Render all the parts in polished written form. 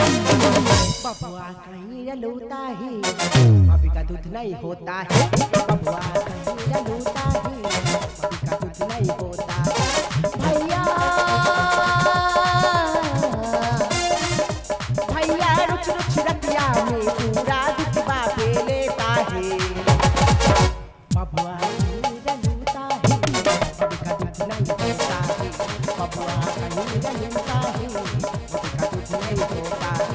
बबुआ कहीं रलोता है, अभी का दूध नहीं होता है। बबुआ कहीं रलोता है, अभी का दूध नहीं होता है। भैया भैया रुच रुच रतिया में पूरा दुखबा पे लेता है। बबुआ कहीं रलोता है, अभी का दूध नहीं होता है। बबुआ कहीं रलोता है, अभी का दूध नहीं होता है।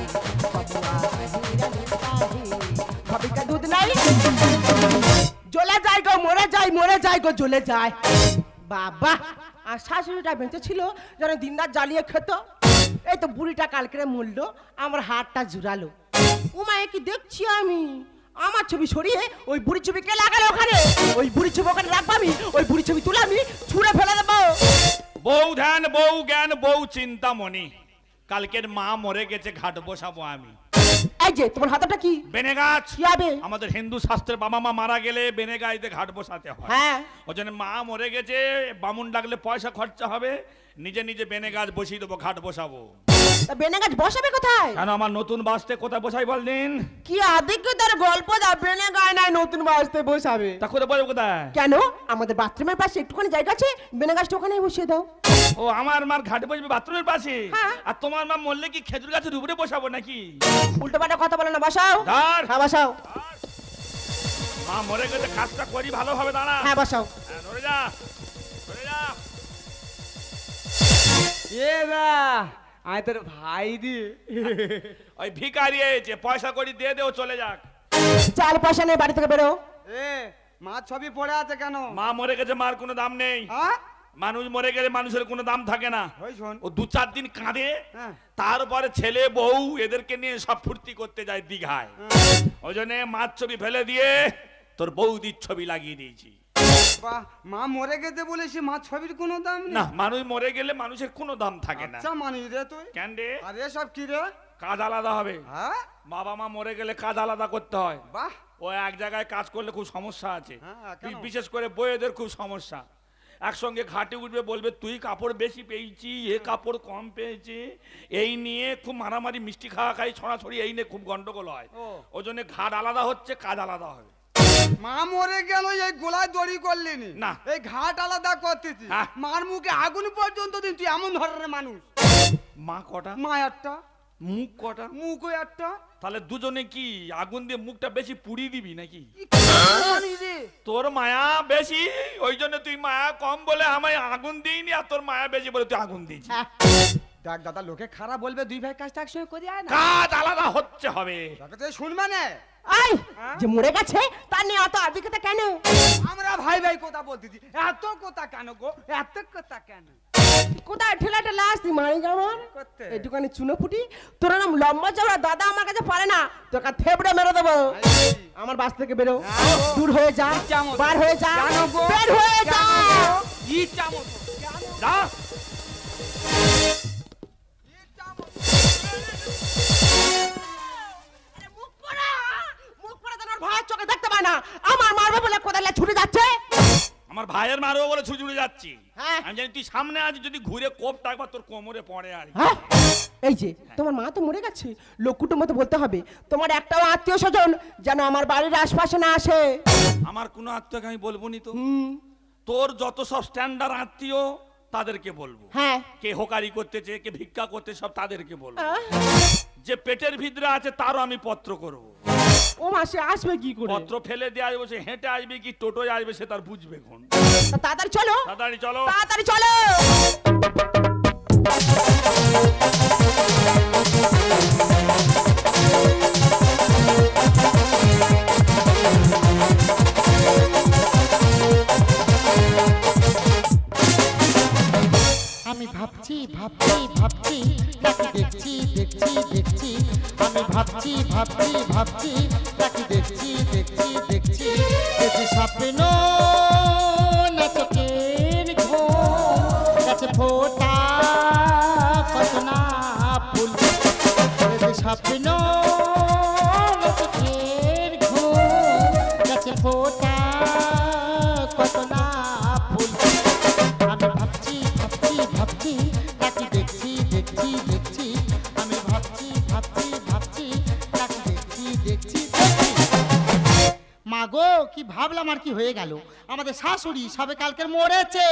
ভাবি কা দুধ নাই জ্বলে যায় গো, মরে যায় গো, জ্বলে যায়। বাবা আর শাশুড়িটা বেঁচে ছিল যেন দিনরাত জ্বালিয়ে খেত। এই তো বুড়িটা কালকে মরলো, আমার হাতটা জুড়ালো। উমায় কি দেখছি আমি, আমার ছবি সরিয়ে ওই বুড়ি ছবি কে লাগালো ওখানে? ওই বুড়ি ছবি ওখানে রাখবো আমি, ওই বুড়ি ছবি তুলে আমি ছুঁড়ে ফেলে দেবো। বউ ধ্যান, বউ জ্ঞান, বউ চিন্তামণি। কালকের মা মরে গেছে, ঘাট বসাবো আমি। এই যে তোমার হাতটা কি? বেনে গাছ। কি হবে? আমাদের হিন্দু শাস্ত্রে বাবা মা মারা গেলে বেনে গাছতে ঘাট বসাতে হয়। হ্যাঁ, ওই জন্য মা মরে গেছে, বামুন ডাকলে পয়সা খরচা হবে, নিজে নিজে বেনে গাছ বসিয়ে দেবো, ঘাট বসাবো। বেনে গাছ বসাবে কোথায়? কেন আমার নতুন বাসতে কোথায় বসাই বলদিন? কি আদিক্যতার গল্প দা, বেনে গায় নাই নতুন বাসতে বসাবে। তা কোথায় বলবো? কোথায়? কেন? আমাদের বাথরুমের পাশে একটুখানি জায়গা আছে, বেনে গাছটা ওখানেই বসিয়ে দাও। ও আমার মার ঘাটে বসবে বাথরুমের পাশে? হ্যাঁ। আর তোমার মা মরলে কি খেজুর গাছের উপরে বসাবো নাকি? উল্টো পাল্টা কথা বলো না, বসাও। ধর। হ্যাঁ বসাও। মা মরে গেছে, কাজটা করি ভালোভাবে, দাঁড়া। হ্যাঁ বসাও। হ্যাঁ, নড়ে যা, নড়ে যা। এ দা আয় তোর ভাই দি ওই ভিখারি এসেছে, পয়সা করি দিয়ে দেও, চলে যাক। চাল পয়সা নেই, বাড়ি থেকে বেরো। এ মা ছবি পড়ে আছে কেন? মা মরে গেছে, মার কোনো দাম নেই। হ্যাঁ মানুষ মরে গেলে মানুষের কোনো দাম থাকে না। ওই শোন, ও 2-4 দিন কাঁদে, হ্যাঁ। তারপরে ছেলে বউ এদেরকে নিয়ে সব ফুর্তি করতে যায় দীঘায়। ওই জন্য মার ছবি ফেলে দিয়ে তোর বৌদির ছবি লাগিয়ে দিয়েছি। বাহ, মা মরে গেছে বলে সে মা ছবির কোনো দাম নেই? না, মানুষ মরে গেলে মানুষের কোনো দাম থাকে না। আচ্ছা মানি রে তুই। কেন রে? আরে সব কি রে? কাজ আলাদা হবে। হ্যাঁ বাবা মা মরে গেলে কাজ আলাদা করতে হয়। বাহ, ও এক জায়গায় কাজ করলে খুব সমস্যা আছে। হ্যাঁ, কেন? বিশেষ করে বউয়েদের খুব সমস্যা। একসঙ্গে ঘাটে উঠবে, বলবে তুই কাপড় বেশি পেয়েছি, এ কাপড় কম পেয়েছে, এই নিয়ে খুব মারামারি, মিষ্টি খাওয়া খাই, ছড়াছড়ি, এই নিয়ে খুব গন্ডগোল হয়। ও। ওই জন্য ঘাট আলাদা হচ্ছে, কাজ আলাদা হবে। মা মরে গেল এই গোলায় দড়ি করলিনি না। এই ঘাট আলাদা করতেছি। হ্যাঁ। মার মুখে আগুন পর্যন্ত দিন, তুই এমন ধরনের মানুষ। মা কটা, মা একটা, মুখ কটা, মুখও একটা। তাহলে দুজনে কি আগুন দিয়ে মুখটা বেশি পুড়িয়ে দিবি নাকি? কি করবি রে? তোর মায়া বেশি, ওই জন্য তুই মায়া কম বলে আমায় আগুন দিইনি, আর তোর মায়া বেশি বলে তুই আগুন দিয়েছিস। দেখ দাদা, লোকে খারাপ বলবে, দুই ভাই কাজটা একসঙ্গে করি আয় না। কাজ আলাদা হচ্ছে হবে। তোকে তো শুনবে না। আই যে মরে গেছে তার নিয়ে এত আদিক্যতা কেন? আমরা ভাই ভাই কথা বলতেছি, এত কথা কেন গো? এত কথা কেন? কোথায় ঠেলা ঠেলা আসতি মারি যাবার করতে। একটুখানি চুনো ফুটি, তোর নাম লম্বা চওড়া দাদা আমার কাছে পারে না, তোর কাছে থেবড়ে মেরে দেবো। আমার বাস থেকে বেরো, দূর হয়ে যা, বার হয়ে যা, বের হয়ে যা। যা। মুখ পড়া তোর ভাই চোখে দেখতে পায় না, আমার মারবে বলে কোদালে ছুটে যাচ্ছে। আমার ভাইয়ের মারবো বলে ছুটে যাচ্ছি। হ্যাঁ। আমি জানি তুই সামনে আছিস, যদি ঘুরে কোপটা একবার তোর কোমরে পড়ে। আর হ্যাঁ? এই যে তোমার মা তো মরে গেছে, লোক কুটুম্ব তো বলতে হবে, তোমার একটাও আত্মীয় স্বজন যেন আমার বাড়ির আশপাশে না আসে। আমার কোনো আত্মীয়কে আমি বলবো নি তো। হুম, তোর যত সব স্ট্যান্ডার্ড আত্মীয় তাদেরকে বলবো। হ্যাঁ। কে হোকারি করতেছে, কে ভিক্ষা করতে, সব তাদেরকে বলবো। আহ, যে পেটের ভিতরে আছে তারও আমি পত্র করব। ও মাসে আসবে কি করে? পত্র ফেলে দিয়ে আসবো, সে হেঁটে আসবে কি টোটোয় আসবে সে তার বুঝবে কোন। তা তাড়াতাড়ি চলো, তাড়াতাড়ি চলো। তাড়াতাড়ি চলো। আমি ভাবছি ভাবছি ভাবছি তাকে দেখছি দেখছি দেখছি, আমি ভাবছি ভাবছি ভাবছি তাকে দেখছি দেখছি দেখছি, দেখছি স্বপ্ন না চোখের ঘুম, গাছে ফোটা কত না ফুল, দেখছি স্বপ্ন না চোখের ঘুম, গাছে ফোটা কত না ফুল, আমি ভাবছি ভাবছি ভাবছি তাকে দেখছি দেখছি দেখছি, আমি ভাবছি ভাবছি কি ভাবলাম আর কি হয়ে গেল, আমাদের শাশুড়ি সবে কালকের মরেছে।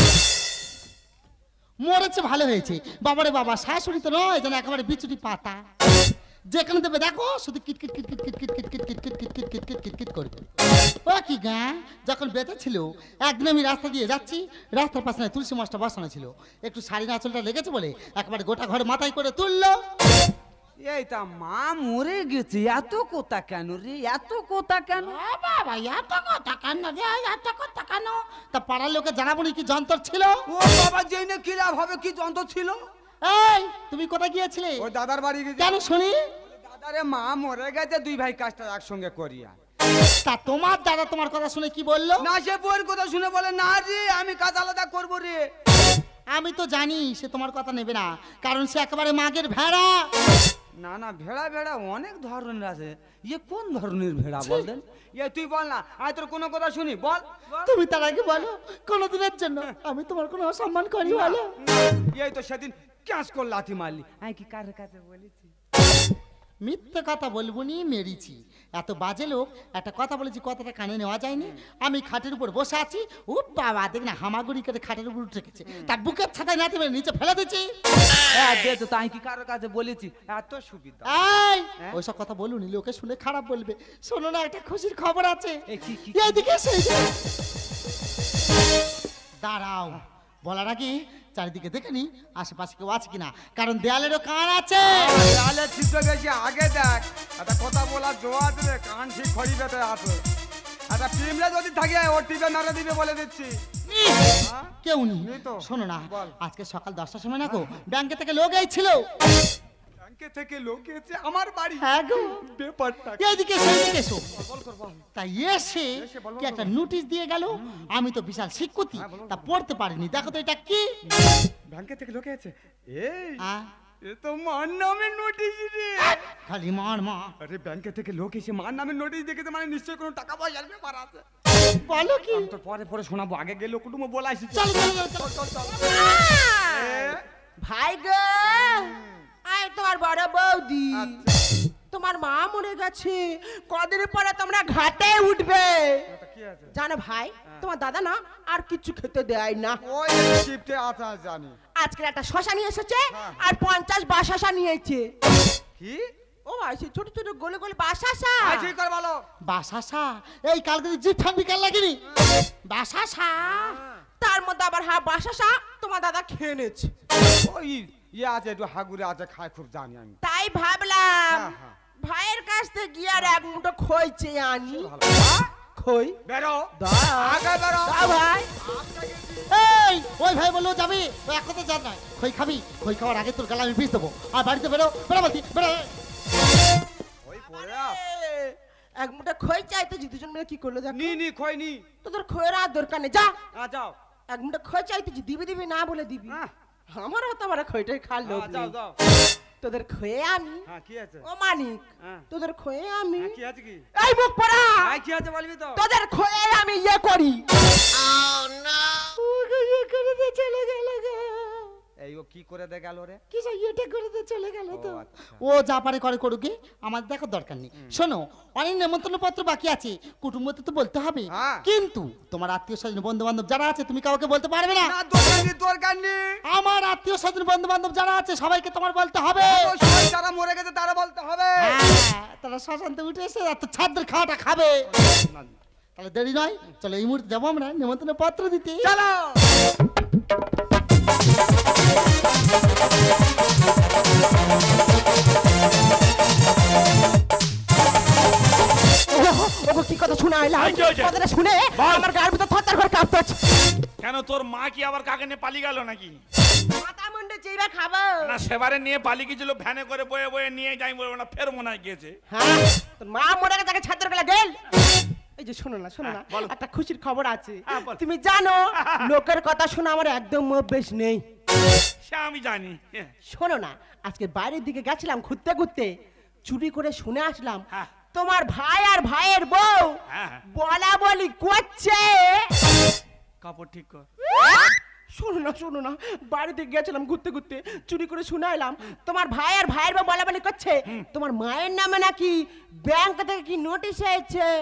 মরেছে ভালো হয়েছে, বাবারে বাবা, শাশুড়ি তো নয় যেন একেবারে বিচুটি পাতা, যেখানে দেবে দেখো শুধু কিটকিট কিটকিট কিটকিট কিটকিট কিটকিট কিটকিট কিটকিট কিটকিট করবে। ও কি গা, যখন বেঁচে ছিল একদিন আমি রাস্তা দিয়ে যাচ্ছি, রাস্তার পাশে তুলসী মাছটা বসানো ছিল, একটু শাড়ি আঁচলটা লেগেছে বলে একেবারে গোটা ঘরে মাথায় করে তুললো। এই তা মা মরে গেছে, এত কথা কেন রে, এত কথা কেন? বাবা এত কথা কেন রে, এত কথা কেন? তা পাড়ার লোকে জানাবো কি যন্ত্র ছিল? ও বাবা, যেই না কি লাভ হবে, কি যন্ত্র ছিল? এই তুমি কোথায় গিয়েছিলে? ও দাদার বাড়ি গেছে। কেন শুনি? দাদারে মা মরে গেছে, দুই ভাই কাজটা একসঙ্গে করিয়া। তা তোমার দাদা তোমার কথা শুনে কি বললো? না, সে বউয়ের কথা শুনে বলে না রে আমি কাজ আলাদা করবো রে। আমি তো জানি সে তোমার কথা নেবে না, কারণ সে একেবারে মাগের ভেড়া। না না, ভেড়া ভেড়া অনেক ধরনের আছে, ইয়ে কোন ধরনের ভেড়া বলতেন? ইয়ে তুই বল না, আমি তোর কোনো কথা শুনি, বল বল। তুমি তার আগে বলো কোনোদিনের জন্য আমি তোমার কোনো অসম্মান করি বলো? এই তো সেদিন ক্যাশ করে লাথি মারলি, আমি কি কার কাছে বলেছি? মিথ্যে কথা বলবো নি, মেরেছি। এত বাজে লোক, একটা কথা বলেছি কথাটা কানে নেওয়া যায়নি। আমি খাটের উপর বসে আছি, ও বাবা দেখ না হামাগুড়ি করে খাটের উপর উঠে গেছে, তার বুকের ছাতায় নাতি মেরে নিচে ফেলে দিচ্ছি। দেখো তাই কি কারোর কাছে বলেছি, এত সুবিধা। এই ওইসব কথা বলুনি, লোকে শুনে খারাপ বলবে। শোনো না, একটা খুশির খবর আছে। কি? এইদিকে এসো, দাঁড়াও। বলার আগে চারিদিকে দেখে নি আশেপাশে কেউ আছে কিনা, কারণ দেয়ালেরও কান আছে। তাহলে চিত্র বেশি আগে দেখ, একটা কথা বলার জোয়া দেবে, কান ঠিক খড়ি বেতে আছে। একটা পিমড়ে যদি থাকে ওর টিপে মেরে দিবে বলে দিচ্ছি। কেউ নেই নেই তো। শোনো না, বল। আজকে সকাল 10টার সময় না গো ব্যাংকে থেকে লোক এইছিল। ব্যাংকে থেকে লোক এসে আমার বাড়ি? হ্যাঁ গো। ব্যাপারটা এইদিকে এসো, এইদিকে এসো। বল কর বল। তাই এসে বল, বল, কি একটা বল। নোটিশ দিয়ে গেল। আমি তো বিশাল শিক্ষিতী, হ্যাঁ, বল, বল, তা পড়তে পারিনি। দেখো তো এটা কি? ব্যাংকে থেকে লোক এসে, এই আ, এ তো মার নামে নোটিশ রে। খালি মার মা। আরে ব্যাংকে থেকে লোক এসে মার নামে নোটিশ দেখেছে, মানে নিশ্চয়ই কোনো টাকা পয়সার ব্যাপার আছে। বলো কি? আমি তো পরে পরে শোনাবো, আগে গেলে কুটুমো বলাইছি। চল চল চল, চল। চল ভাই গো, আয় তোমার বড় বৌদি, আচ্ছা। তোমার মা মরে গেছে, কদিন পরে তোমরা ঘাটে উঠবে। কি আছে? জানো ভাই, তোমার দাদা না আর কিছু খেতে দেয় না। ওই শিফটে আছে জানি। আজকে একটা শশা নিয়ে এসেছে হ্যাঁ। আর 50 বাসাসা নিয়েছে। কি? ও ভাই, সেই ছোট ছোট গোলে গোলে বাসাসা। ঠিক করে বলো। বাসাসা? এই কালকে জিপ ফান বিকাল লাগেনি বাসাসা? তার মধ্যে আবার বাসাসা তোমার দাদা খেয়ে নিয়েছে। ওই ইয়ে আছে, একটু হাগুরে আছে, খায় খুব জানি আমি। তাই ভাবলাম হ্যাঁ, হ্যাঁ। ভাইয়ের কাছ থেকে গিয়ে আর এক মুঠো খই চেয়ে আনি। ভালো। খই বেরো দাও। আগে বেরো। দাও ভাই। এই ওই ভাই বললো যাবি, ওই এক কথা জান নাই। খই খাবি? খই খাওয়ার আগে তোর গালে আমি বিষ দেবো। আর বাড়িতে বেরো, বেরো বলছি, বেরো। ওই পড়ে এক মুঠো খই চাইতে দুজন মিলে কি করলো জানো? নি খই নি। তোদের খইয়ের আর দরকার নেই, যা। যাও। এক মুঠো খই চাইতে দিবি দিবি না বলে দিবি। হ্যাঁ। আমার হতো আমার খইটাই খাল লোক যাও নেই। যাও। তোদের খয়ে আমি, হ্যাঁ কি আছে? ও মানিক, হ্যাঁ। তোদের খয়ে আমি। হ্যাঁ, কি আছে কি? এই মুখ পড়া, আই কি আছে বলবি তো? তোদের খয়ে আমি ইয়ে করি। চলে গেল গো। এই ও কি করে দে গেল রে? কি সেই এটা করে দিয়ে চলে গেল তো। ও আচ্ছা। ও যা পারে করে করুকে, আমার দেখার দরকার নেই। শোনো, অনেক নেমন্তন্ন পত্র বাকি আছে, কুটুম্বতে তো বলতে হবে। হ্যাঁ। কিন্তু তোমার আত্মীয় স্বজন বন্ধু বান্ধব যারা আছে তুমি কাউকে বলতে পারবে না। না দরকার নেই। আমার আত্মীয় স্বজন বন্ধু বান্ধব যারা আছে সবাইকে তোমার বলতে হবে। ও সবাই যারা মরে গেছে তারা বলতে হবে। হ্যাঁ, তারা শ্মশানতে উঠে এসে আর তো ছাদের খাওয়াটা খাবে। তাহলে দেরি নয়, চলো এই মুহূর্তে যাবো আমরা নেমন্তন্ন পত্র দিতে। চলো। ওগো কি কথা শুনে আইলাম, এই কি হয়েছে? কথাটা শুনে বল। আমার গায়ের ভিতর থরথর করে কাঁপছে। কেন তোর মা কি আবার কাকে নিয়ে পালিয়ে গেল নাকি? মাথা মুন্ডে চিড়া খাবো। না সেবারে নিয়ে পালিয়ে গেছিল, ভ্যানে করে বয়ে বয়ে নিয়ে যাই বলবো না, ফের মনে হয় গিয়েছে। হ্যাঁ, তোর মা মরে গেছে, তাকে ছাত্র গেলে গেল। এই যে শোনো না, শোনো না, হ্যাঁ, বলো। একটা খুশির খবর আছে। হ্যাঁ, বল। তুমি জানো লোকের কথা শোনা আমার একদম অভ্যেস নেই। সে আমি জানি। শোনো না, আজকে বাইরের দিকে গেছিলাম ঘুরতে ঘুরতে, চুরি করে শুনে আসলাম হ্যাঁ। তোমার ভাই আর ভাইয়ের বউ হ্যাঁ। বলা বলি করছে। কাপড় ঠিক কর। শোনো না, শোনো না, বাড়িতে গেছিলাম ঘুরতে ঘুরতে, চুরি করে শুনে এলাম তোমার ভাই আর ভাইয়ের বউ বলা বলি করছে তোমার মায়ের নামে নাকি ব্যাংক থেকে কি নোটিশ এসেছে।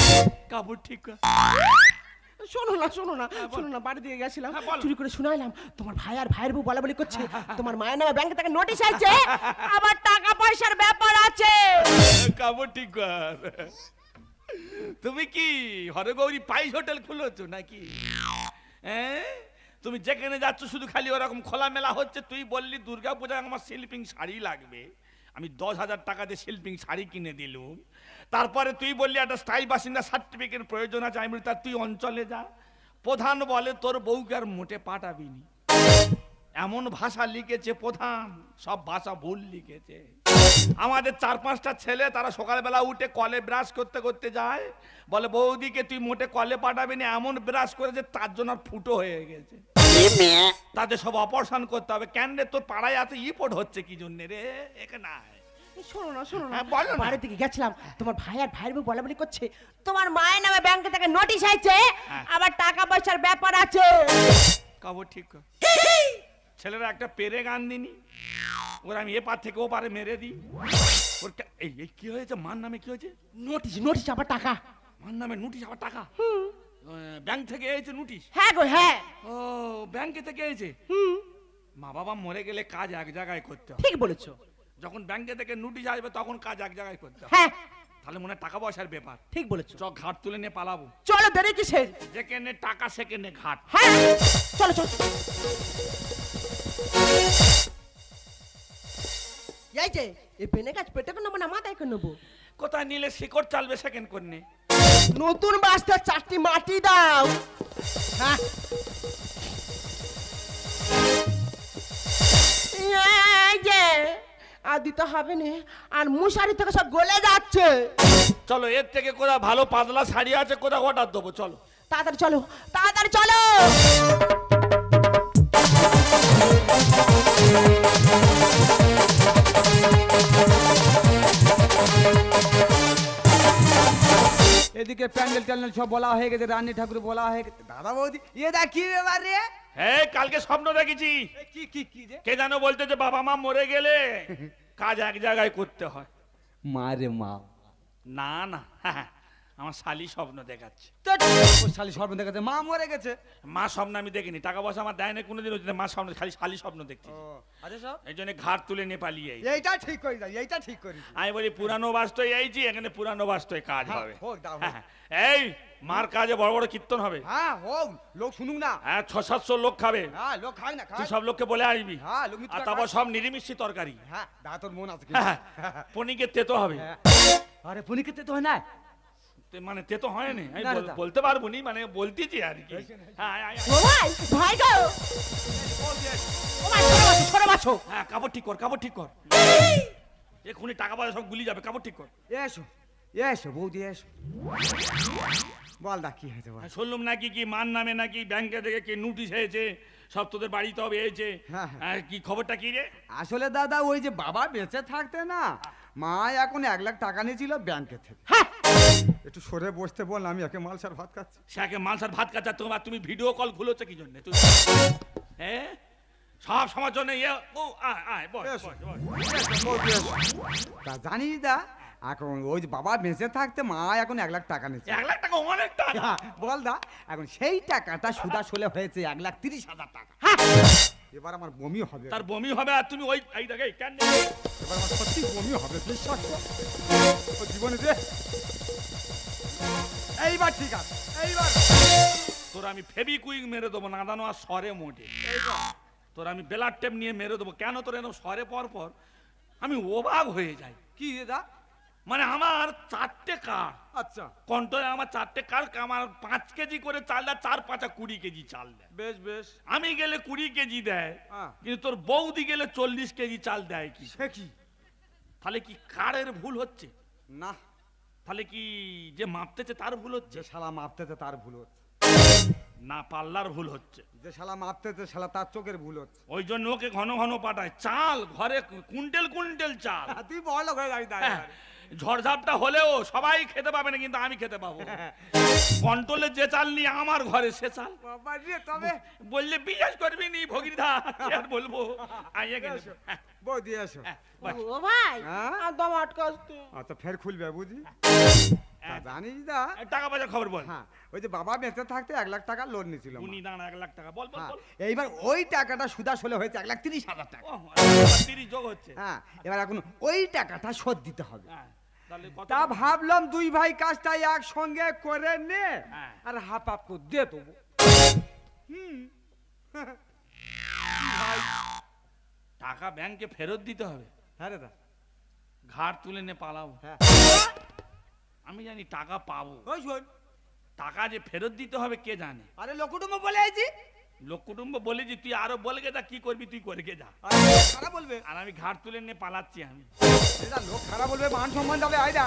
কাপড় ঠিক কর। শোনো না শোনো না শোনো না, বাড়ি দিয়ে গেছিলাম, চুরি করে শুনাইলাম তোমার ভাই আর ভাইয়ের বউ বলা বলি করছে তোমার মায়ের নামে ব্যাংকে থেকে নোটিশ আছে, আবার টাকা পয়সার ব্যাপার আছে। কাপড় ঠিক কর। তুমি কি হরগৌরী পাইস হোটেল খুলেছো নাকি? হ্যাঁ, তুমি যেখানে যাচ্ছ শুধু খালি ওরকম খোলামেলা হচ্ছে। তুই বললি দুর্গা পূজায় আমার শিল্পিং শাড়ি লাগবে, আমি 10,000 টাকা দিয়ে শিল্পিং শাড়ি কিনে দিলুম। তারপরে তুই বললি একটা স্থায়ী বাসিন্দা সার্টিফিকেট প্রয়োজন আছে, আমি বলি তা তুই অঞ্চলে যা। প্রধান বলে তোর বউকে আর মোটে পাঠাবিনি। এমন ভাষা লিখেছে প্রধান, সব ভাষা ভুল লিখেছে। আমাদের 4-5টা ছেলে তারা সকালবেলা উঠে কলে ব্রাশ করতে করতে যায়, বলে বৌদিকে তুই মোটে কলে পাঠাবি না, এমন ব্রাশ করেছে তার জন্য আর ফুটো হয়ে গেছে, তাদের সব অপারেশন করতে হবে। কেন রে তোর পাড়ায় এত ইপোর্ট হচ্ছে কি জন্য রে? এখানে আয়। শোনো না শোনো না, হ্যাঁ, বলো না। বাড়ি থেকে গেছিলাম, তোমার ভাই আর ভাইয়ের বউ বলা বলি করছে তোমার মায়ের নামে ব্যাংকে থেকে নোটিশ আছে, আবার টাকা পয়সার ব্যাপার আছে। কাপড় ঠিক কর। ছেলেরা একটা পেরে গান দিনি, ওরা আমি এ পার থেকে ও পারে মেরে দিই। ওর এই এই কি হয়েছে? মার নামে কি হয়েছে? নোটিশ নোটিশ আবার টাকা। মার নামে নোটিশ আবার টাকা? ব্যাংক থেকে এসেছে নোটিশ? হ্যাঁ গো হ্যাঁ। ও ব্যাংকে থেকে এসেছে। মা বাবা মরে গেলে কাজ এক জায়গায় করতে হবে। ঠিক বলেছো। যখন ব্যাংকে থেকে নোটিশ আসবে তখন কাজ এক জায়গায় করতে হবে। হ্যাঁ তাহলে মনে হয় টাকা পয়সার ব্যাপার। ঠিক বলেছো। চ ঘাট তুলে নিয়ে পালাবো। চলো দেরি কিসের? যেখানে টাকা সেখানে ঘাট। হ্যাঁ চলো চলো। এই যে এই বেনে গাছ পেটে করে নেবো না মাথায় করে নেবো? কোথায় নিলে শিকড় চালবে সেকেন্ড করে। নতুন বাসটা 4টি মাটি দাও। হ্যাঁ এই যে আর দিতে হবে না, আর মশারি থেকে সব গলে যাচ্ছে। চলো এর থেকে কোথাও ভালো পাতলা শাড়ি আছে, কোথাও অর্ডার দেবো। চলো তাড়াতাড়ি চলো তাড়াতাড়ি চলো। এদিকে প্যান্ডেল ট্যান্ডেল সব বলা হয়ে গেছে, রানী ঠাকুর বলা হয়ে গেছে। দাদা বৌদি এ দেখ কি ব্যাপার রে? হ্যাঁ কালকে স্বপ্ন দেখেছি। কি কি কি যে? কে জানো বলতে যে বাবা মা মরে গেলে কাজ এক জায়গায় করতে হয়। মা রে মা। না না, আমার শালি স্বপ্ন দেখাচ্ছে। ও শালি স্বপ্ন দেখাচ্ছে মা মরে গেছে। মা স্বপ্ন আমি দেখিনি, টাকা পয়সা আমার দেয় না কোনোদিন, ওই জন্য মা স্বপ্ন, খালি শালি স্বপ্ন দেখছি। আচ্ছা সব এই জন্য ঘাট তুলে নিয়ে পালিয়ে আইছি। এইটা ঠিক করে দাও, এইটা ঠিক করি। আমি বলি পুরানো বাস্তয় এইছি, এখানে পুরানো বাস্তয় কাজ হ্যাঁ, হবে। হোক দাও, হোক। হ্যাঁ, এই মার কাজে বড় বড় কীর্তন হবে। হ্যাঁ হোক, লোক শুনুক না। হ্যাঁ 600-700 লোক খাবে। হ্যাঁ লোক খাক না তুই খাক। সব লোককে বলে আসবি। হ্যাঁ লোক আর তারপর সব নিরামিষ তরকারি। হ্যাঁ দাদা তোর মন আছে কি? হ্যাঁ, পনিকের তেতো হবে। আরে পনিকে তো হয় না। মানে তেতো হয় না, আমি না, না। বলতে পারবো নি, মানে বলতেছি আর কি। হ্যাঁ আয়, আয়, আয়। ও ভাই ভাই গো, ও ভাই সরে বাছো। হ্যাঁ কাপড় ঠিক কর, কাপড় ঠিক কর। এক্ষুনি টাকা পয়সা সব গুলি যাবে, কাপড় ঠিক কর। এসো এসো বৌদি এসো। বল দা কি হয়েছে বল। শুনলাম নাকি কি মার নামে নাকি ব্যাংকে থেকে কি নোটিশ হয়েছে, সব তোদের বাড়িতে হবে হয়েছে। হ্যাঁ, আর কি খবরটা কি রে? আসলে দাদা ওই যে বাবা বেঁচে থাকতে না, মা এখন 1 লাখ টাকা নিয়েছিল ব্যাংকে থেকে। হ্যাঁ একটু সরে বসতে বল, আমি একে মালসার ভাত খাচ্ছি। সাকে মালসার ভাত কাচা, তোমার তুমি ভিডিও কল খুলেছো কি জন্য? তুই হ্যাঁ সব সময় জন্য ও আয় আয় বস এসো। বস বস। তা জানিস দা, এখন ওই যে বাবা বেঁচে থাকতে মা এখন 1 লাখ টাকা নিয়েছে। 1 লাখ টাকা অনেক টাকা। বল দা, এখন সেই টাকাটা সুদা আসলে হয়েছে 1,30,000 টাকা। এবার আমার বমি হবে। তার বমি হবে আর তুমি ওই এই দেখে কেন? এবার আমার সত্যি বমি হবে, বিশ্বাস কর। ও জীবনে দে। এইবার ঠিক আছে, এইবার তোর আমি ফেবিকুইক মেরে দেবো, নাদানো আর সরে মোটে। তোর আমি বেলার টেপ নিয়ে মেরে দেবো। কেন তোর এরকম সরে পর পর আমি অবাক হয়ে যাই। কি দাদা? মানে আমার 4টে কার, আচ্ছা কন্ট্রোলে আমার 4টে কার, আমার 5 কেজি করে চাল দেয়, 4-5 20 কেজি চাল দেয়। বেশ বেশ। আমি গেলে 20 কেজি দেয়, হ্যাঁ। কিন্তু তোর বৌদি গেলে 40 কেজি চাল দেয়। কি সে কি? তাহলে কি কারের ভুল হচ্ছে? না, তাহলে কি যে মাপতেছে তার ভুল হচ্ছে? যে শালা মাপতেছে তার ভুল হচ্ছে। না পাল্লার ভুল হচ্ছে? যে শালা মাপতেছে শালা তার চোখের ভুল হচ্ছে। ওই জন্য ওকে ঘন ঘন পাঠায় চাল, ঘরে কুইন্টেল কুইন্টেল চাল। তুই বড় হয়ে যাবি তাই। হ্যাঁ, ঝড়ঝাপটা হলেও সবাই খেতে পাবে না, কিন্তু আমি খেতে পাবো। কন্ট্রোলে যে চাল নিয়ে আমার ঘরে সে চাল বাবা রে, তবে বললে বিশ্বাস করবি নি ভগিরধা, কি আর বলবো। আইয়া গেলে বৌদি এসো। ও ভাই হ্যাঁ? একদম আটকাচ্ছে। আচ্ছা ফের খুলবে বুঝি। জানিস না টাকা পয়সার খবর বল। হ্যাঁ ওই যে বাবা বেঁচে থাকতে 1 লাখ টাকা লোন নিয়েছিল মা। উনি দাঁড়া 1 লাখ টাকা বল বল হ্যাঁ, বল। এইবার ওই টাকাটা সুদা হলে হয়েছে 1,30,000 টাকা। ও 30 যোগ হচ্ছে। হ্যাঁ এবার এখন ওই টাকাটা শোধ দিতে হবে। হ্যাঁ তাহলে কত? তা ভাবলাম দুই ভাই কাজটা একসঙ্গে করে নে হ্যাঁ। আর হাফ হাফ করে দিয়ে দেবো। ভাই টাকা ব্যাংকে ফেরত দিতে হবে। হ্যাঁ রে দা ঘাট তুলে নে পালাবো। হ্যাঁ আমি জানি টাকা পাবো, ওই শোন টাকা যে ফেরত দিতে হবে কে জানে। আরে লোকুটুম্ব বলে আইছি লোক কুটুম্ব বলেছি, তুই আরো বলগে যা, কি করবি তুই করে যা। আরে লোক খারাপ বলবে, আর আমি ঘাট তুলে নিয়ে পালাচ্ছি আমি। এটা লোক খারাপ বলবে, মান সম্মান যাবে। আইডা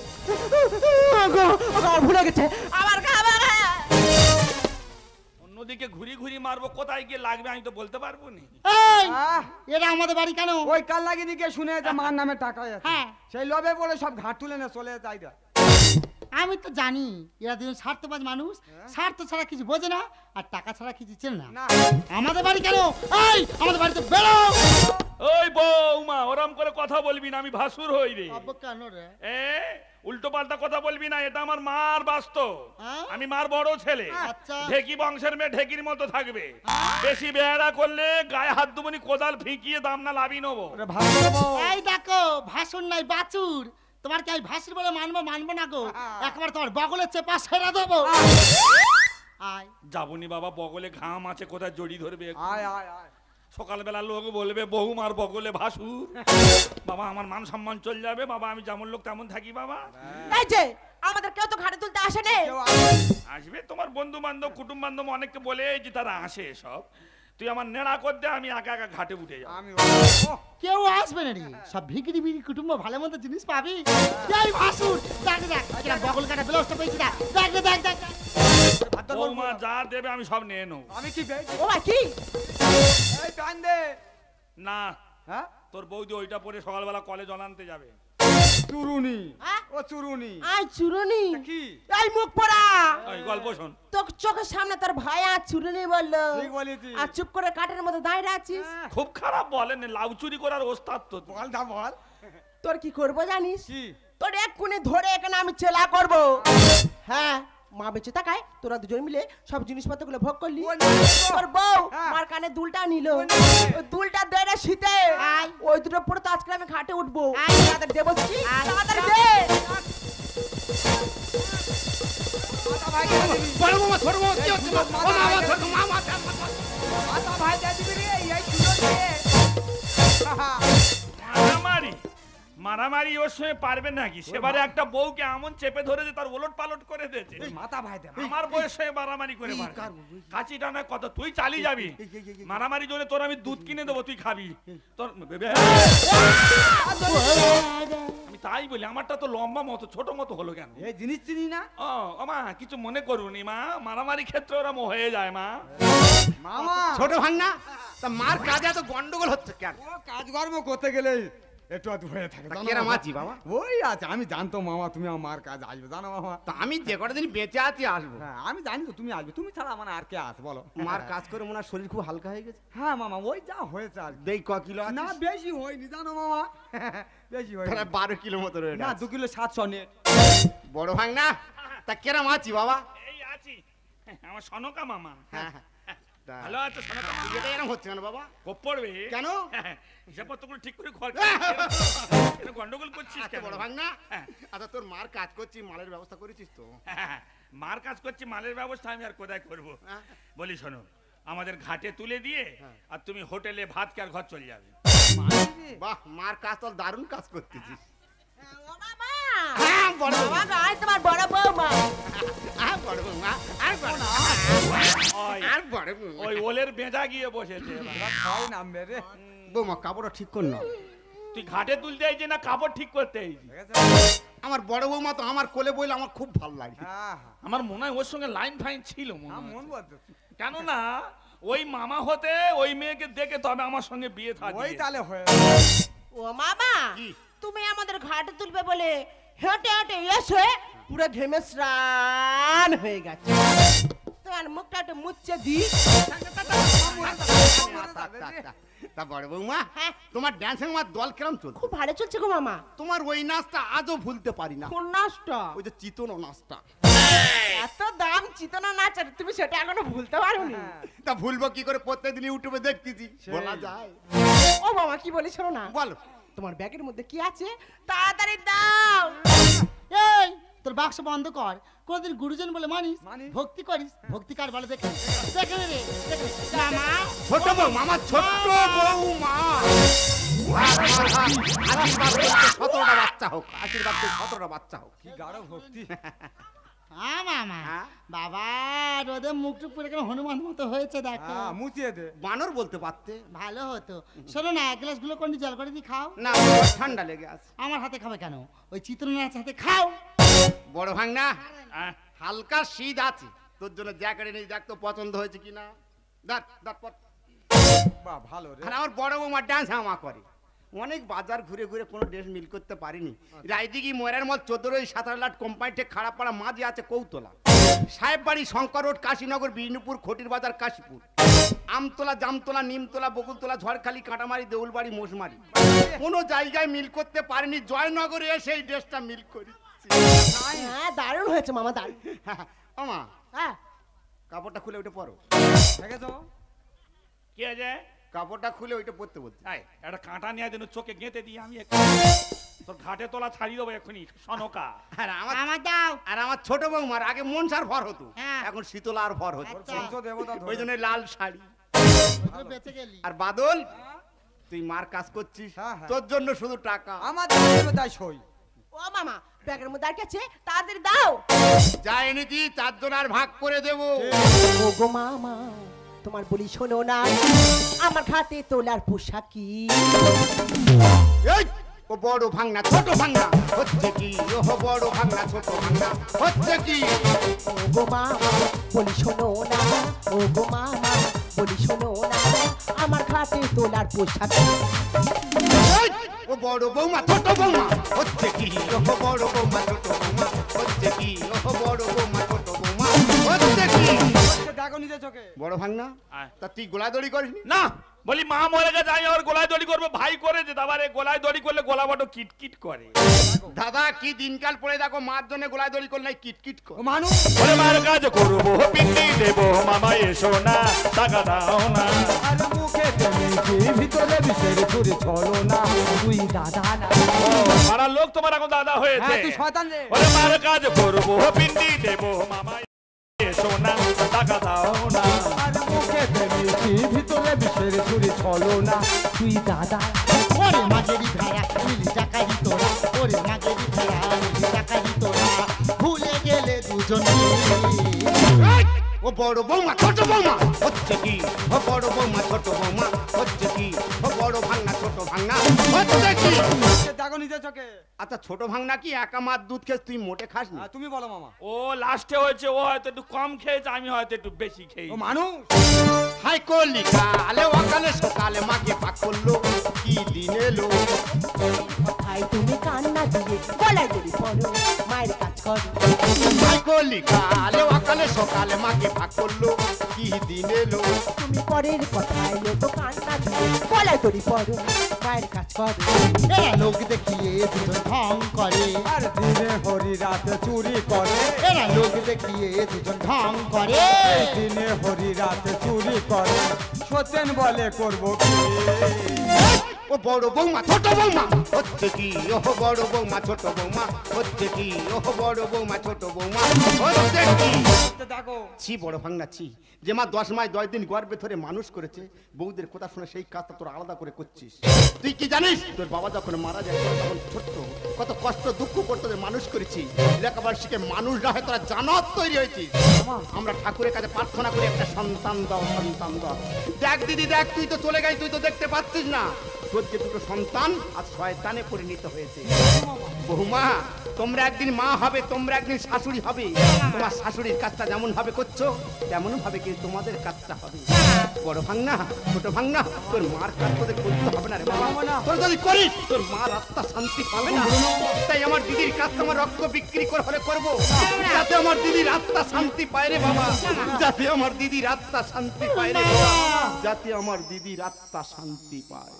ভুলে গেছে আমার খাবার। অন্যদিকে ঘুরি ঘুরি মারবো, কোথায় গিয়ে লাগবে আমি তো বলতে পারবো না। এই, আহ, এরা আমাদের বাড়ি কেন? ওই কাল লাগিয়ে গিয়ে শুনে যে মার নামে টাকা আছে, হ্যাঁ। সেই লোভে পড়ে সব ঘাট তুলে নিয়ে চলে যায়। আইডা আমি তো জানি এরা দুজন স্বার্থবাজ মানুষ, স্বার্থ ছাড়া কিছু বোঝে না আর টাকা ছাড়া কিছু চেনে না। না আমাদের বাড়ি কেন? এই আমাদের বাড়িতে বেরো। ওই বৌমা ওরম করে কথা বলবি না, আমি ভাসুর হই রে। আব্বা কেন রে? এ উল্টো পাল্টা কথা বলবি না, এটা আমার মার বাস্তব। হ্যাঁ? আমি মার বড় ছেলে, আচ্ছা। ঢেকি বংশের মেয়ে ঢেকির মতো থাকবে। বেশি বেড়া করলে গায়ে হাত দুবনি কোদাল ফিকিয়ে দাম না লাভি নেবো। ওরে ভালো করবো। এই দেখো ভাসুর নাই বাছুর, তোমার কি আমি ভাসুর বলে মানবো না গো? একবার তোমার বগলে চেপা সেরা দেবো। আয় যাবনি বাবা, বগলে ঘাম আছে, কোথায় জড়ি ধরবে। আয় আয় আয় সকালবেলা লোক বলবে বহুমার বগলে ভাসু। বাবা আমার মান সম্মান চলে যাবে বাবা, আমি যেমন লোক তেমন থাকি বাবা। এই যে আমাদের কেউ তো ঘাটে তুলতে আসে নে। কেউ আসবে? আসবে তোমার বন্ধু বান্ধব কুটুম বান্ধব অনেককে বলে যে তারা আসে সব। তুই আমার নেড়া কর দে, আমি একা একা ঘাটে উঠে যাবো। আমি কেউ আসবে না রে, সব ভিকিরি ভিকিরি কুটুম্ব ভালো মন্দ জিনিস পাবি। এই ভাসুর দেখ দেখ কিরা বগল কাটা ব্লাউজটা পেয়েছি না, দেখ দেখ দেখ দেখ। বৌমা যা দেবে আমি সব নিয়ে নেবো। আমি কি পেয়েছি? ও ভাই কি এই টান দে। না হ্যাঁ তোর বৌদি ওইটা পরে সকালবেলা কলেজ আনতে যাবে। চুরুনি, হ্যাঁ? ও চুরুনি আই চুরুনি কি? এই মুখ পড়া ওই গল্প শোন। তোর চোখের সামনে তোর ভাই আর চুরুনি বললো, ঠিক বলেছি। আর চুপ করে কাঠের মধ্যে দাঁড়িয়ে আছিস। খুব খারাপ বলেন, লাউ চুরি করার ওস্তাদ তো তুই। বল দা বল তোর কি করবো জানিস? কি? তোর এক্ষুনি ধরে এখানে আমি চেলা করব। হ্যাঁ মা বেঁচে থাকায় তোরা দুজন মিলে সব জিনিসপত্রগুলো ভোগ করলি। ওই নিয়ে এসো। তোর বউ হ্যাঁ। মার কানে দুলটা নিল, ওই নিয়ে এসো। ওই দুলটা দে রে শীতে। আয়। ওই দুটো পরে তো আজকে আমি ঘাটে উঠবো। আয়। তাদের দেবো কি? তাদের দে। মাথা ভাই দিয়ে দিবি। বড় মামা ছোট মামা কি হচ্ছে? মাথা ও মামা ভাই ছোট মামা মাথা ভাই দিয়ে দিবি রে, এই সুযোগ দিয়ে। আহা, মারামারি মারামারি ওর সঙ্গে পারবে নাকি? সেবারে একটা বউকে এমন চেপে ধরেছে তার ওলট পালট করে দিয়েছে। এই মাথা ভাই দে। আমার বয়স হয়ে মারামারি করে পারবে। কাচি টানা কত তুই চালিয়ে যাবি মারামারি জন্য, তোর আমি দুধ কিনে দেবো তুই খাবি। তোর আমি তাই বলি, আমারটা তো লম্বা মতো ছোট মতো হলো কেন? এই জিনিস চিনি না ও মা কিছু মনে করুনি মা, মারামারি ক্ষেত্রে ওরম হয়ে যায় মা। মামা। ছোট ভাঙনা তা মার কাজে এত গন্ডগোল হচ্ছে কেন? ও কাজকর্ম করতে গেলে একটু আধটু হয়ে থাকে তা জানো কেরাম মামা? আছি বাবা? ওই আছে, আমি জানতো মামা তুমি আমার কাজ আসবে, জানো মামা? তা আমি যে কটা দিন বেঁচে আছি আসবো। হ্যাঁ আমি জানি তো তুমি আসবে, তুমি ছাড়া আমার আর কে আছে বলো? মার কাজ করে মনে হয় শরীর খুব হালকা হয়ে গেছে। হ্যাঁ মামা ওই যা হয়েছে আর কি। দেই ক কিলো না আছে? বেশি হয়নি জানো মামা, বেশি হয়নি। 12 কিলো মতো রয়ে না 2 কিলো 700 নেট। বড় ভাঙনা তা কেরাম আছি বাবা? এই আছি, আমার সনকা মামা। হ্যাঁ, তা ভালো আছে সনকা মামা? এটা এরকম হচ্ছে কেন বাবা? কোপ পড়বে কেন? হিসাবপত্রগুলো ঠিক করে ঘর গন্ডগোল করছিস আচ্ছা কেন? বড় ভাঙনা, হ্যাঁ। আচ্ছা তোর মার কাজ করছি, মালের ব্যবস্থা করেছিস তো? মার কাজ করছি, মালের ব্যবস্থা আমি আর কোথায় করব? হ্যাঁ। বলি শোনো, আমাদের ঘাটে তুলে দিয়ে আর তুমি হোটেলে ভাত খেয়ে ঘর চলে যাবে। বাহ, মার কাজ তো দারুণ কাজ করতেছিস। ও বাবা, হ্যাঁ বড় বাবা গাই তোমার বড় বৌমা। আর বড় বৌমা, আর বড় ওই আর বড় বৌমা। ওই ওলের বেজা গিয়ে বসেছে এবার। ওরা খাই নামবে রে। বৌমা কাপড়টা ঠিক কর না। তুই ঘাটে তুলতে আইছি না কাপড় ঠিক করতে আইছি? ঠিক আছে? আমার বড় বৌমা তো আমার কোলে বইলে আমার খুব ভালো লাগে। হ্যাঁ হ্যাঁ আমার মনে হয় ওর সঙ্গে লাইন ফাইন ছিল মনে হয়। মন বলতো। কেন না ওই মামা হতে ওই মেয়েকে দেখে তবে আমার সঙ্গে বিয়ে ওই থাকবে। তালে হয়ে ও মামা, তুমি আমাদের ঘাটে তুলবে বলে হেঁটে হেঁটে এসে পুরো ঘেমে স্নান হয়ে গেছে। তোমার মুখটা একটু মুচ্ছে দি। তা বড় বৌমা হ্যাঁ। তোমার ড্যান্সিং আমার দল কিরম চলছে? খুব ভালো চলছে গো মামা। তোমার ওই নাচটা আজও ভুলতে পারি না, কোন নাচটা? ওই যে চিতন নাচটা। এত দাম চিতনা নাচ আর তুমি সেটা এখনো ভুলতে পারোনি? তা ভুলবো কি করে, প্রত্যেকদিন ইউটিউবে দেখতেছি, বলা যায়? ও মামা কি বলি শোনো না, বলো। তোমার ব্যাগের মধ্যে কি আছে তাড়াতাড়ি দাও। এই তোর বাক্স বন্ধ কর। কোনদিন গুরুজন বলে মানিস? মানি। ভক্তি করিস? ভক্তি কার বলে দেখে দেখে রে দেখে মামা ছোট বৌমা, আমার ছোট্ট বৌমা। আশীর্বাদ করতে 17টা বাচ্চা হোক, আশীর্বাদ করতে 17টা বাচ্চা হোক। কি গাঢ় ভক্তি। হ্যাঁ মামা হ্যাঁ? বাবা রোদে মুখটুক পুরো কেন হনুমান মতো হয়েছে দেখো। হ্যাঁ, মুছিয়ে দে। বানর বলতে পারতে ভালো হতো। শোনো না, এক গ্লাস গুলো কোন জল করে দি খাও। না, আমার ঠান্ডা লেগে আছে। আমার হাতে খাবে কেন? ওই চিত্রনাথ হাতে খাও। বড় ভাঙনা, আহ, হালকা শীত আছে, তোর জন্য জ্যাকেট এনেছি, দেখ তো পছন্দ হয়েছে কিনা। দেখ দেখ পর। বাহ, ভালো রে। আর আমার বড় বৌমা ডান্স আমা করে। অনেক বাজার ঘুরে ঘুরে কোনো ড্রেস মিল করতে পারিনি। রায়দিঘি ময়রার মল 14 17 কোম্পানিতে খারাপ পাড়া মাঝে আছে কৌতলা, সাহেব বাড়ি, শঙ্কর রোড, কাশীনগর, বিষ্ণুপুর, খটির বাজার, কাশীপুর, আমতলা, জামতলা, নিমতলা, বকুলতলা, ঝড়খালি, কাঁটামারি, দেউলবাড়ি, মোশমারি। কোনো জায়গায় মিল করতে পারিনি, জয়নগরে এসে এই ড্রেসটা মিল করি। হ্যাঁ দারুণ হয়েছে মামা, দারুণ। আমা হ্যাঁ কাপড়টা খুলে ওইটা পরো। দেখেছো? কি আছে? কাপড়টা খুলে ওইটা পরতে বলছি। এই, একটা কাঁটা নিয়ে যেন চোখে গেঁথে দিই আমি একটু। তোর ঘাটে তোলা ছাড়িয়ে দেবো এক্ষুনি, সনকা। আর আমার আমার দাও। আর আমার ছোট বৌমার আগে মনসার ভর হতো, হ্যাঁ। এখন শীতলা আর ভর হতো। আচ্ছা। পঞ্চ দেবতা ওই জন্য লাল শাড়ি। ওই বেঁচে গেলি। আর বাদল, তুই মার কাজ করছিস, হ্যাঁ, হ্যাঁ। তোর জন্য শুধু টাকা। আমার দেবে তাই সই। ও মামা ব্যাগের মধ্যে আর কি আছে তাড়াতাড়ি দাও। যা এনেছি 4 জন আর ভাগ করে দেবো। ও গো মামা তোমার বলি শোনো না, আমার হাতে তোলার পোশাক কি? এই, ও বড় ভাঙনা ছোট ভাঙনা হচ্ছে কি? ও বড় ভাঙনা ছোট ভাঙনা হচ্ছে কি? ও গো মামা বলি শোনো না, ও গো মামা বলি শোনো না, আমার হাতে তোলার পোশাক কি? এই, ও বড় বৌমা ছোট বৌমা হচ্ছে কি? ও বড় বৌমা ছোট বৌমা হচ্ছে কি? ও বড় বৌমা ছোট বৌমা হচ্ছে কি? দেখো নিজে চোখে। বড় ভাঙনা, আয়। তা তুই গোলাদড়ি করিসনি? না, বলি মা মরে গেছে, আমি আর গলায় দড়ি করবো, ভাই করেছে। তারপরে গলায় দড়ি করলে গলা বড় কিটকিট করে। দাদা কি দিনকাল পড়ে দেখো, মার জন্য গোলায় দড়ি করলে কিটকিট ও কর। মানুষ। ওরে মার কাজ করবো, পিন্ডি দেবো, মামা এসো না, টাকা দাও না। আরে মুখে মিষ্টি, ভিতরে বিষের ছুরি ছলো না, তুই দাদা না। ও, পাড়ার লোক তোমার এখন দাদা হয়েছে। হ্যাঁ, তুই শয়তান রে। ওরে মার কাজ করবো, পিন্ডি দেবো, মামা এসো না, টাকা দাও না। আরে মুখে মিষ্টি, ভিতরে বিষের ছুরি ছলো না, তুই দাদা। ওরে মাগেরি ভেড়া মিলি টাকারি তোরা, ওরে মাগেরি ভেড়া মিলি টাকারি তোরা, ভুলে গেলে দুজন এই, ও বড় বৌমা ছোট বৌমা হচ্ছে কি? ও বড় বৌমা ছোট বৌমা হচ্ছে কি? ও বড় ভাঙনা ছোট ভাঙনা হচ্ছে কি? দেখো নিজে চোখে। আচ্ছা ছোট ভাঙনা কি একা মার দুধ খেয়ে তুই মোটে খাসনি? হ্যাঁ, তুমি বলো মামা। ও লাস্টে হয়েছে, ও হয়তো একটু কম খেয়েছে, আমি হয়তো একটু বেশি ও খেয়েছি। মানুষ। হাই করলি কালে অকালে সকালে মাকে পাক করলো, কি দিন এলো? ভাই তুমি কান্না দিয়ে গলায় দড়ি পড়ো, মায়ের কাজ করো। হাই করলি কালে অকালে সকালে মাকে পাক করলো, কি দিন এলো? তুমি পরের কথায় তো কান্না দিয়ে গলায় দড়ি পড়ো, মায়ের কাজ করো। এরা লোক দেখিয়ে দুজন ঢং করে, আর দিনে হরি রাতে চুরি করে, এরা লোক দেখিয়ে দুজন ঢং করে। এই দিনে হরি রাতে চুরি করে, সত্যেন বলে করবো কি? ও বড় বৌমা ছোট বৌমা হচ্ছে কি? ও বড় বৌমা ছোট বৌমা হচ্ছে কি? ও বড় বৌমা ছোট বৌমা হচ্ছে কি? দেখো ছি বড় ভাঙনা ছি, যে মা 10 মাস 10 দিন গর্ভে ধরে মানুষ করেছে, বউদের কথা শুনে সেই কাজটা তোর আলাদা করে করছিস। তুই কি জানিস তোর বাবা যখন মারা যায় তোরা তখন ছোট্ট, কত কষ্ট দুঃখ করতে তোদের মানুষ করেছি, লেখাপড়া শিখে মানুষ না হয়ে তোরা জানত তৈরি হয়েছিস। আমরা ঠাকুরের কাছে প্রার্থনা করি একটা সন্তান দাও, সন্তান দাও। দেখ দিদি দেখ, তুই তো চলে গেছিস, তুই তো দেখতে পাচ্ছিস না তোর যে দুটো সন্তান আজ শয়তানে পরিণত হয়েছে। বহুমা তোমরা একদিন মা হবে, তোমরা একদিন শাশুড়ি হবে। তোমার শাশুড়ির কাজটা যেমন ভাবে করছো তেমন ভাবে কিন্তু তোমাদের কাজটা হবে। বড় ভাঙনা ছোট ভাঙনা, তোর মার কাজ তোদের করতে হবে না রে বাবা। তোর যদি করিস তোর মার আত্মা শান্তি পাবে না। তাই আমার দিদির কাজটা আমার রক্ত বিক্রি করে হলে করবো, যাতে আমার দিদির আত্মা শান্তি পায় রে বাবা, যাতে আমার দিদির আত্মা শান্তি পায় রে বাবা। যাতে আমার দিদির আত্মা শান্তি পায়।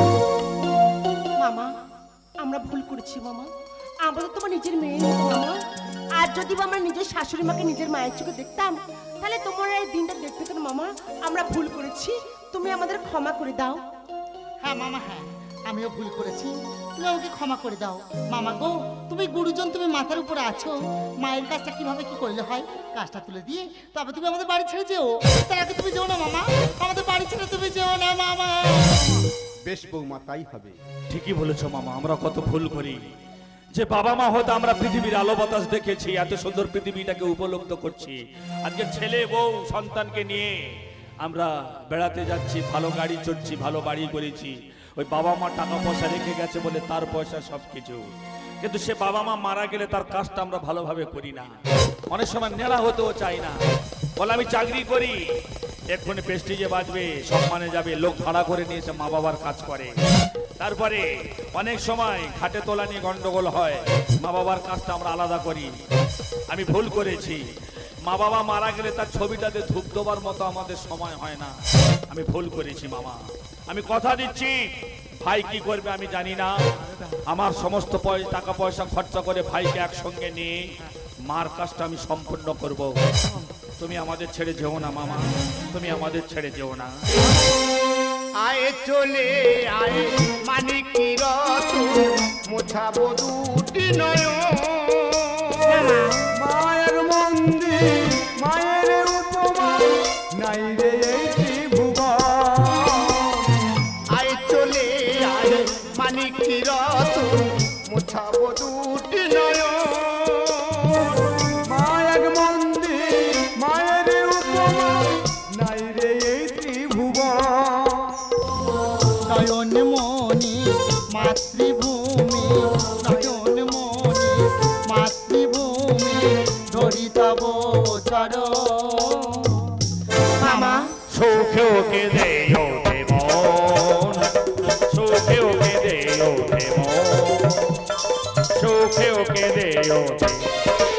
মামা আমরা ভুল করেছি মামা, আমরা তো তোমার নিজের মেয়ে মামা। আর যদি আমরা নিজের শাশুড়ি মাকে নিজের মায়ের চোখে দেখতাম তাহলে তোমার এই দিনটা দেখতে হতো না মামা। আমরা ভুল করেছি, তুমি আমাদের ক্ষমা করে দাও। হ্যাঁ মামা, হ্যাঁ আমিও ভুল করেছি, তুমি আমাকে ক্ষমা করে দাও। মামা গো, তুমি গুরুজন, তুমি মাথার উপরে আছো, মায়ের কাজটা কিভাবে কি করলে হয় কাজটা তুলে দিয়ে তবে তুমি আমাদের বাড়ি ছেড়ে যেও। তার আগে তুমি যেও না মামা, আমাদের বাড়ি ছেড়ে তুমি যেও না মামা। বেশ বৌমা, তাই হবে। ঠিকই বলেছো মামা, আমরা কত ভুল করি যে বাবা মা হয়তো আমরা পৃথিবীর আলো বাতাস দেখেছি, এত সুন্দর পৃথিবীটাকে উপলব্ধ করছি, আজকে ছেলে বউ সন্তানকে নিয়ে আমরা বেড়াতে যাচ্ছি, ভালো গাড়ি চড়ছি, ভালো বাড়ি করেছি, ওই বাবা মা টাকা পয়সা রেখে গেছে বলে তার পয়সা সবকিছু, কিন্তু সে বাবা মা মারা গেলে তার কাজটা আমরা ভালোভাবে করি না। অনেক সময় নেড়া হতেও চাই না, বলে আমি চাকরি করি, এক্ষুনি প্রেস্টিজে বাজবে, সম্মানে যাবে, লোক ভাড়া করে নিয়ে এসে মা বাবার কাজ করে। তারপরে অনেক সময় ঘাটে তোলা নিয়ে গন্ডগোল হয়, মা বাবার কাজটা আমরা আলাদা করি। আমি ভুল করেছি, মা বাবা মারা গেলে তার ছবিটাতে ধূপ দেবার মতো আমাদের সময় হয় না। আমি ভুল করেছি মামা, আমি কথা দিচ্ছি, ভাই কি করবে আমি জানি না, আমার সমস্ত টাকা পয়সা খরচা করে ভাইকে একসঙ্গে নিয়ে মার কাজটা আমি সম্পূর্ণ করব। তুমি আমাদের ছেড়ে যেও না মামা, তুমি আমাদের ছেড়ে যেও না। আয় চলে আয় মানিকি রতন, মোছাবো দুটি নয়ন। মায়ের মন্দির মায়ের উপমা, নাই রে এই ত্রিভুবন। আয় চলে আয় মানিকি রতন, মোছাবো দুটি নয়ন। মায়ের মন্দির মায়ের উপমা, নাই রে এই ত্রিভুবন। নয়ন মনি মাতৃভূমি, নয়ন মনি মাতৃভূমি, ধরি তব চরণ। মামা সুখে ওকে দেও দেবন, সুখে ওকে দেও দেবন, সুখে ওকে দেও দেবন।